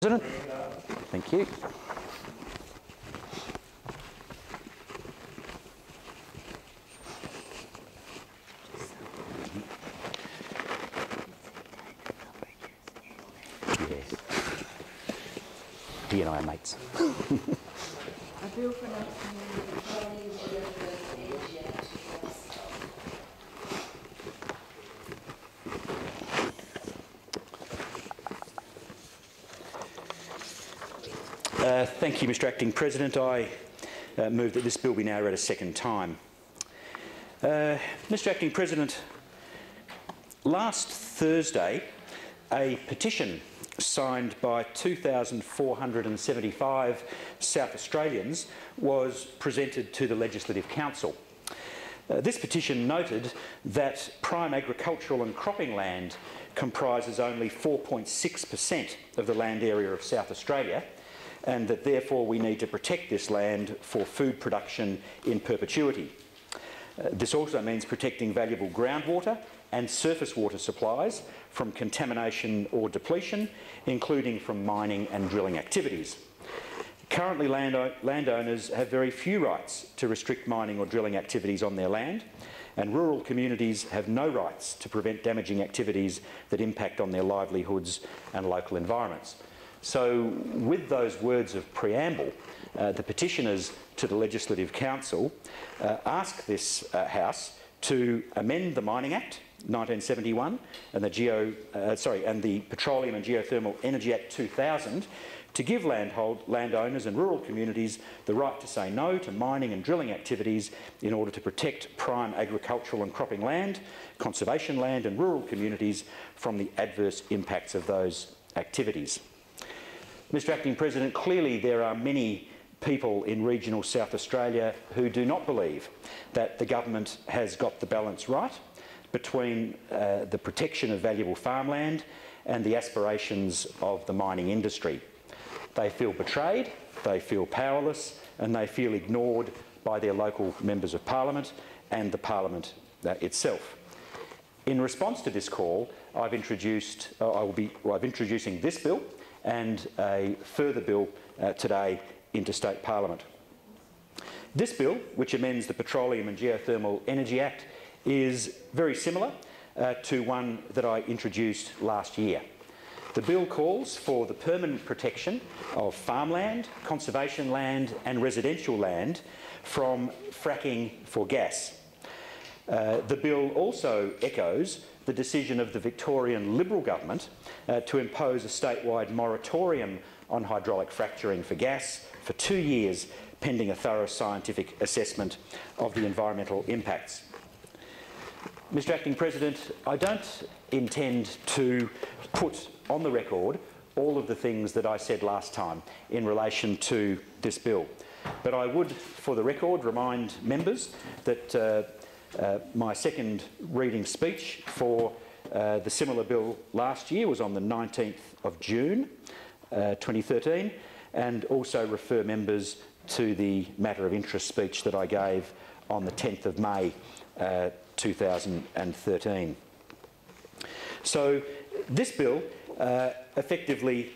President. Thank you. Yes. He and I are mates. A bill for thank you, Mr. Acting President. I move that this bill be now read a second time. Mr. Acting President, last Thursday, a petition signed by 2,475 South Australians was presented to the Legislative Council. This petition noted that prime agricultural and cropping land comprises only 4.6% of the land area of South Australia, and that therefore we need to protect this land for food production in perpetuity. This also means protecting valuable groundwater and surface water supplies from contamination or depletion, including from mining and drilling activities. Currently, landowners have very few rights to restrict mining or drilling activities on their land, and rural communities have no rights to prevent damaging activities that impact on their livelihoods and local environments. So, with those words of preamble, the petitioners to the Legislative Council ask this House to amend the Mining Act 1971 and the Petroleum and Geothermal Energy Act 2000 to give landowners and rural communities the right to say no to mining and drilling activities in order to protect prime agricultural and cropping land, conservation land and rural communities from the adverse impacts of those activities. Mr. Acting President, clearly there are many people in regional South Australia who do not believe that the government has got the balance right between the protection of valuable farmland and the aspirations of the mining industry. They feel betrayed, they feel powerless, and they feel ignored by their local members of Parliament and the Parliament itself. In response to this call, I'm introducing this bill and a further bill today into State Parliament. This bill, which amends the Petroleum and Geothermal Energy Act, is very similar to one that I introduced last year. The bill calls for the permanent protection of farmland, conservation land and residential land from fracking for gas. The bill also echoes the decision of the Victorian Liberal government to impose a statewide moratorium on hydraulic fracturing for gas for 2 years, pending a thorough scientific assessment of the environmental impacts. Mr. Acting President, I don't intend to put on the record all of the things that I said last time in relation to this bill, but I would, for the record, remind members that my second reading speech for the similar bill last year was on the 19th of June 2013, and also refer members to the matter of interest speech that I gave on the 10th of May 2013. So this bill effectively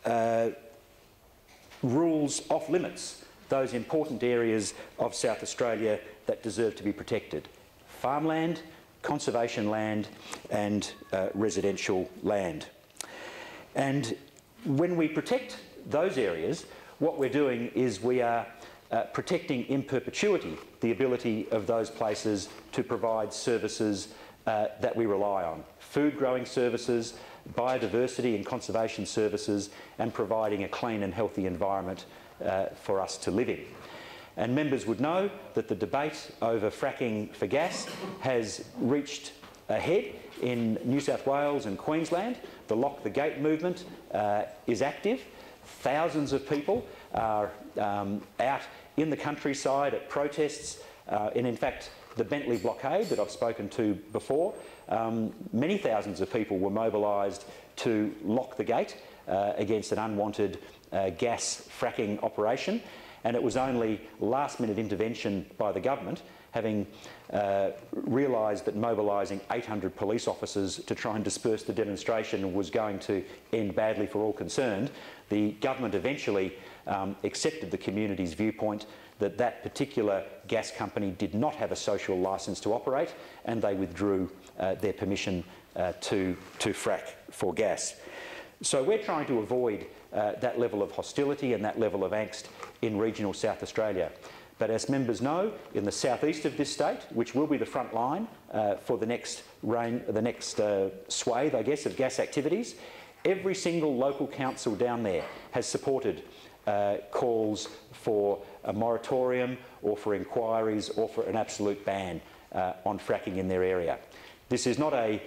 rules off limits those important areas of South Australia that deserve to be protected: farmland, conservation land and residential land. And when we protect those areas, what we're doing is we are protecting in perpetuity the ability of those places to provide services that we rely on: food growing services, biodiversity and conservation services, and providing a clean and healthy environment for us to live in. And members would know that the debate over fracking for gas has reached a head in New South Wales and Queensland. The Lock the Gate movement is active. Thousands of people are out in the countryside at protests, and in fact the Bentley blockade that I've spoken to before, many thousands of people were mobilised to lock the gate against an unwanted gas fracking operation, and it was only last-minute intervention by the government having realised that mobilising 800 police officers to try and disperse the demonstration was going to end badly for all concerned, the government eventually accepted the community's viewpoint that that particular gas company did not have a social licence to operate, and they withdrew their permission to frack for gas. So we're trying to avoid that level of hostility and that level of angst in regional South Australia. But as members know, in the southeast of this state, which will be the front line for the next swathe, I guess, of gas activities, every single local council down there has supported calls for a moratorium or for inquiries or for an absolute ban on fracking in their area. This is not a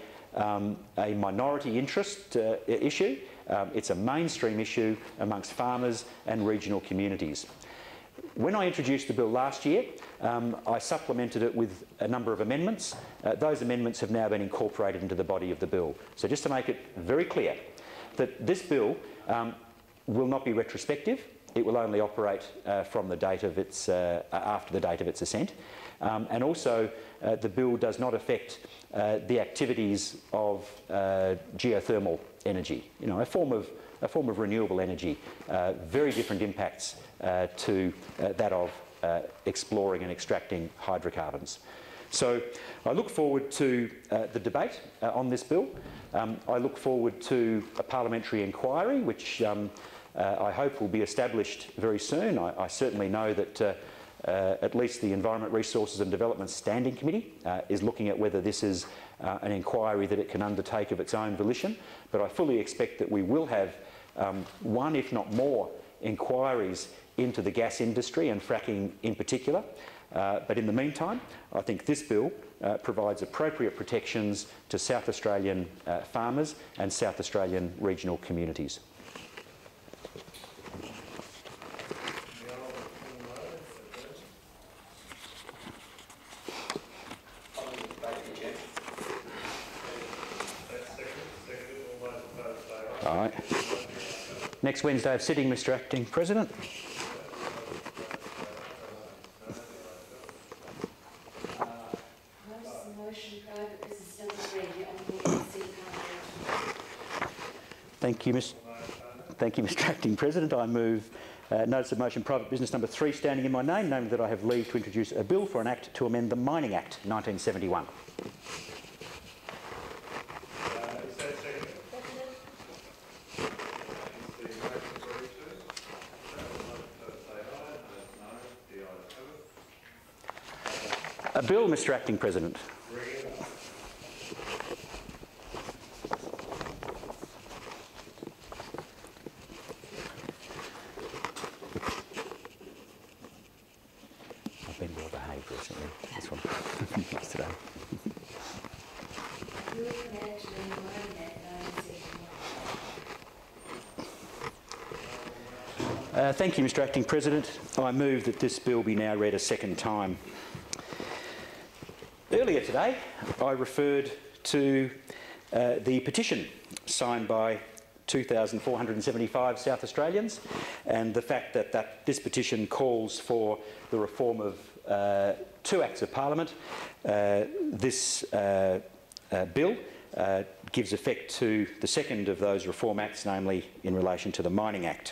minority interest issue. It's a mainstream issue amongst farmers and regional communities. When I introduced the bill last year, I supplemented it with a number of amendments. Those amendments have now been incorporated into the body of the bill. So just to make it very clear that this bill will not be retrospective. It will only operate from the date of its, after the date of its assent. And also, the bill does not affect the activities of geothermal energy, you know, a form of renewable energy, very different impacts to that of exploring and extracting hydrocarbons. So I look forward to the debate on this bill. I look forward to a parliamentary inquiry, which I hope will be established very soon. I certainly know that at least the Environment, Resources and Development Standing Committee is looking at whether this is an inquiry that it can undertake of its own volition. But I fully expect that we will have one, if not more, inquiries into the gas industry and fracking in particular. But in the meantime, I think this bill provides appropriate protections to South Australian farmers and South Australian regional communities. All right. Next Wednesday of sitting, Mr. Acting President. Thank you, Mr. Acting President. I move notice of motion private business number 3 standing in my name, namely that I have leave to introduce a bill for an act to amend the Mining Act 1971. A bill, Mr. Acting President. I've been well behaved recently. This one. Yesterday. Thank you, Mr. Acting President. I move that this bill be now read a second time. Earlier today, I referred to the petition signed by 2,475 South Australians and the fact that this petition calls for the reform of 2 Acts of Parliament. This bill gives effect to the second of those reform acts, namely in relation to the Mining Act.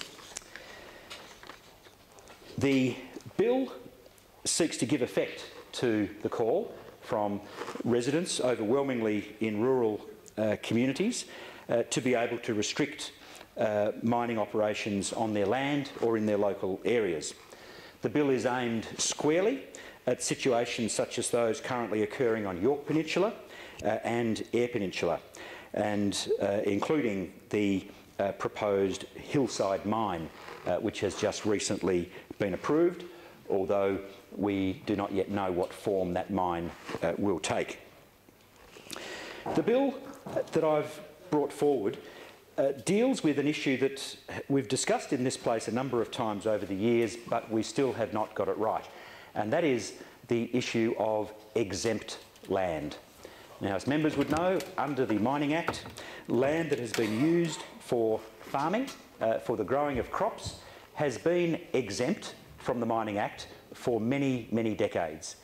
The bill seeks to give effect to the call from residents, overwhelmingly in rural communities, to be able to restrict mining operations on their land or in their local areas. The bill is aimed squarely at situations such as those currently occurring on York Peninsula and Eyre Peninsula, and including the proposed Hillside mine, which has just recently been approved, although we do not yet know what form that mine will take. The bill that I've brought forward deals with an issue that we've discussed in this place a number of times over the years, but we still have not got it right, and that is the issue of exempt land. Now, as members would know, under the Mining Act, land that has been used for farming, for the growing of crops, has been exempt from the Mining Act for many, many decades.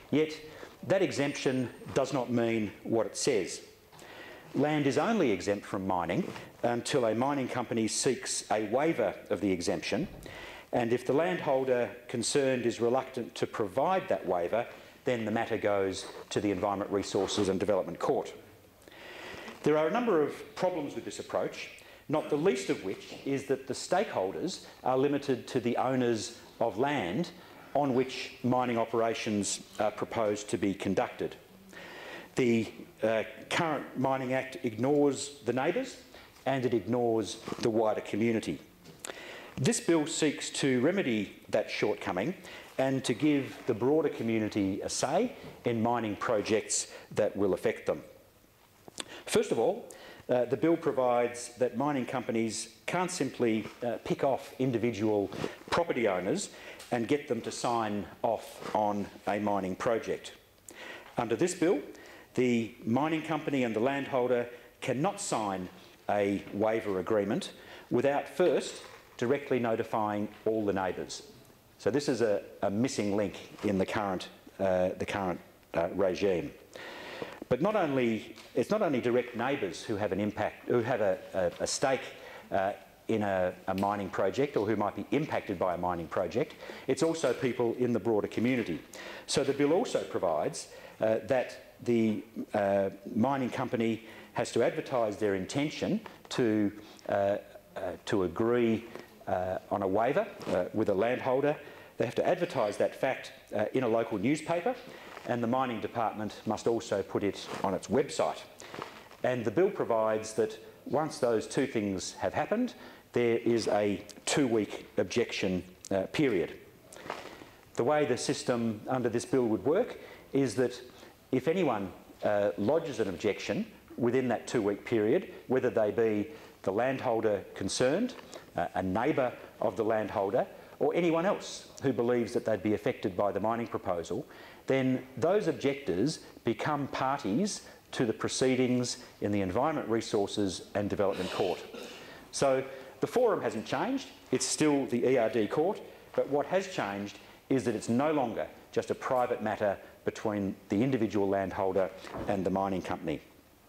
Yet that exemption does not mean what it says. Land is only exempt from mining until a mining company seeks a waiver of the exemption, and if the landholder concerned is reluctant to provide that waiver, then the matter goes to the Environment Resources and Development Court. There are a number of problems with this approach, not the least of which is that the stakeholders are limited to the owners of land on which mining operations are proposed to be conducted. The current Mining Act ignores the neighbours and it ignores the wider community. This bill seeks to remedy that shortcoming and to give the broader community a say in mining projects that will affect them. First of all, the bill provides that mining companies can't simply pick off individual property owners and get them to sign off on a mining project. Under this bill, the mining company and the landholder cannot sign a waiver agreement without first directly notifying all the neighbours. So this is a missing link in the current regime. But it's not only direct neighbours who have an impact, who have a stake in a mining project or who might be impacted by a mining project, it's also people in the broader community. So the bill also provides that the mining company has to advertise their intention to agree on a waiver with a landholder. They have to advertise that fact in a local newspaper, and the mining department must also put it on its website. And the bill provides that once those two things have happened, there is a 2-week objection period. The way the system under this bill would work is that if anyone lodges an objection within that 2-week period, whether they be the landholder concerned, a neighbour of the landholder, or anyone else who believes that they'd be affected by the mining proposal, then those objectors become parties to the proceedings in the Environment Resources and Development Court. So the forum hasn't changed, it's still the ERD court, but what has changed is that it's no longer just a private matter between the individual landholder and the mining company.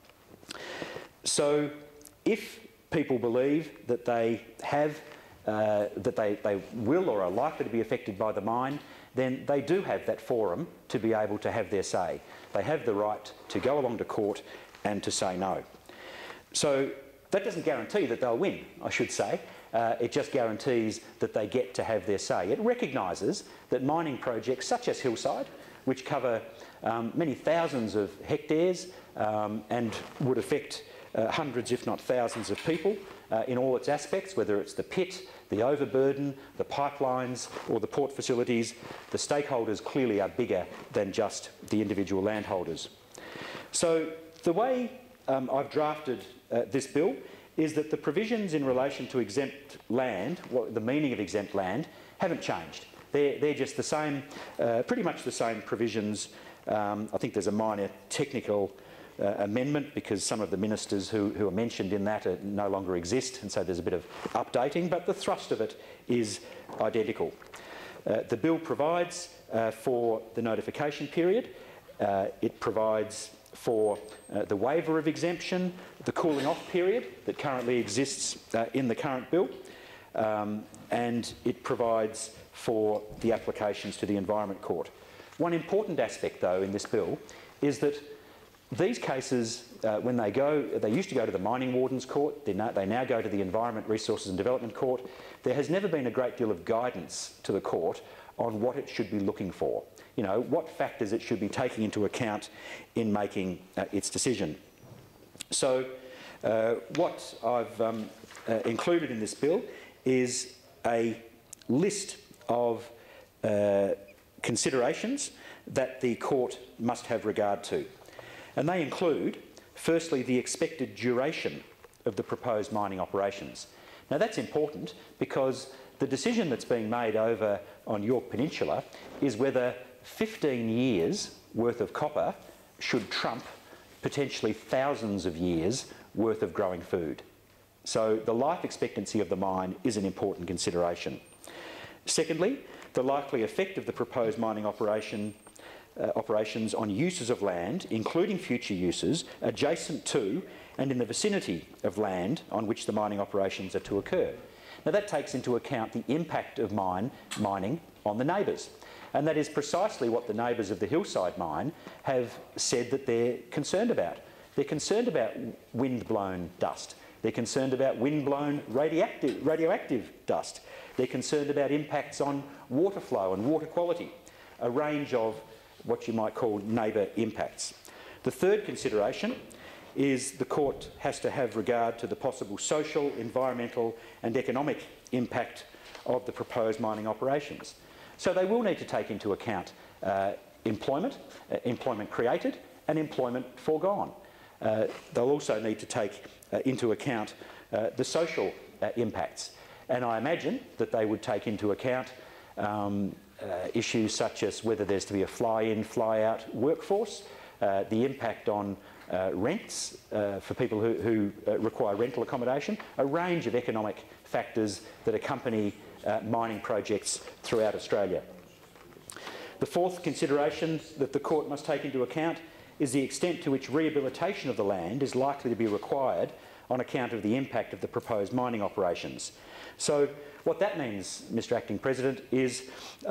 So if people believe that they have that they will or are likely to be affected by the mine, then they do have that forum to be able to have their say. They have the right to go along to court and to say no. So that doesn't guarantee that they'll win, I should say. It just guarantees that they get to have their say. It recognises that mining projects such as Hillside, which cover many thousands of hectares and would affect hundreds if not thousands of people in all its aspects, whether it's the pit, the overburden, the pipelines or the port facilities, the stakeholders clearly are bigger than just the individual landholders. So the way I've drafted this bill is that the provisions in relation to exempt land, the meaning of exempt land, haven't changed. They're just the same, pretty much the same provisions. I think there's a minor technical amendment because some of the ministers who are mentioned in that no longer exist, and so there's a bit of updating, but the thrust of it is identical. The bill provides for the notification period. It provides for the waiver of exemption, the cooling off period that currently exists in the current bill, and it provides for the applications to the Environment Court. One important aspect, though, in this bill is that these cases, when they used to go to the Mining Warden's Court, they now go to the Environment Resources and Development Court. There has never been a great deal of guidance to the court on what it should be looking for. You know, what factors it should be taking into account in making its decision. So what I've included in this bill is a list of considerations that the court must have regard to. And they include, firstly, the expected duration of the proposed mining operations. Now that's important because the decision that's being made over on York Peninsula is whether 15 years worth of copper should trump potentially thousands of years worth of growing food. So the life expectancy of the mine is an important consideration. Secondly, the likely effect of the proposed mining operation operations on uses of land, including future uses, adjacent to and in the vicinity of land on which the mining operations are to occur. Now that takes into account the impact of mining on the neighbours, and that is precisely what the neighbours of the Hillside mine have said that they're concerned about. They're concerned about wind-blown dust. They're concerned about wind-blown radioactive dust. They're concerned about impacts on water flow and water quality, a range of what you might call neighbour impacts. The third consideration is the court has to have regard to the possible social, environmental and economic impact of the proposed mining operations. So they will need to take into account employment, employment created and employment foregone. They'll also need to take into account the social impacts, and I imagine that they would take into account issues such as whether there's to be a fly-in, fly-out workforce, the impact on rents for people who require rental accommodation, a range of economic factors that accompany mining projects throughout Australia. The fourth consideration that the court must take into account is the extent to which rehabilitation of the land is likely to be required on account of the impact of the proposed mining operations. So what that means, Mr Acting President, is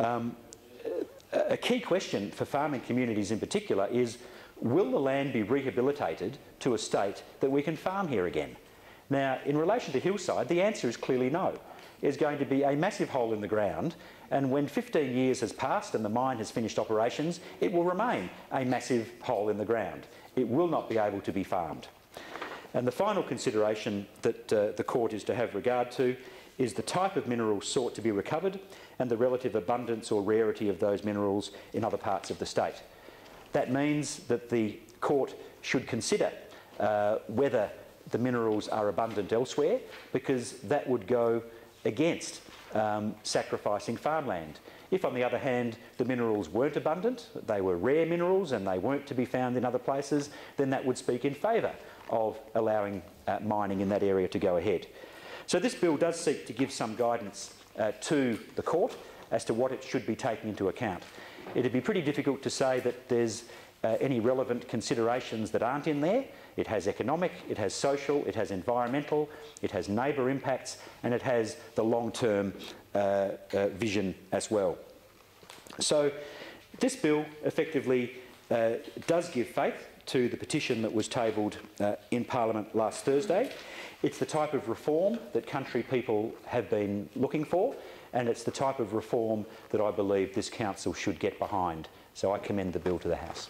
a key question for farming communities in particular is, will the land be rehabilitated to a state that we can farm here again? Now, in relation to Hillside, the answer is clearly no. There's going to be a massive hole in the ground, and when 15 years has passed and the mine has finished operations, it will remain a massive hole in the ground. It will not be able to be farmed. And the final consideration that the court is to have regard to is the type of minerals sought to be recovered and the relative abundance or rarity of those minerals in other parts of the state. That means that the court should consider whether the minerals are abundant elsewhere, because that would go against sacrificing farmland. If, on the other hand, the minerals weren't abundant, they were rare minerals and they weren't to be found in other places, then that would speak in favour of allowing mining in that area to go ahead. So this bill does seek to give some guidance to the court as to what it should be taking into account. It'd be pretty difficult to say that there's any relevant considerations that aren't in there. It has economic, it has social, it has environmental, it has neighbour impacts, and it has the long-term vision as well. So this bill effectively does give faith to the petition that was tabled in Parliament last Thursday. It's the type of reform that country people have been looking for, and it's the type of reform that I believe this council should get behind. So I commend the bill to the House.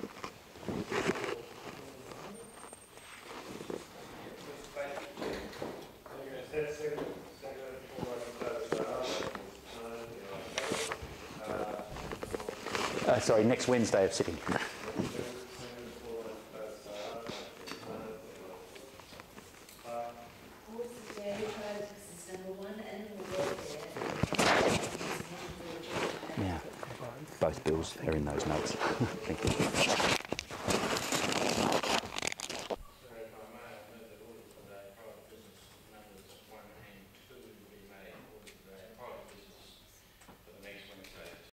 Sorry, next Wednesday of sitting. Yeah, both bills are in those notes. Thank you.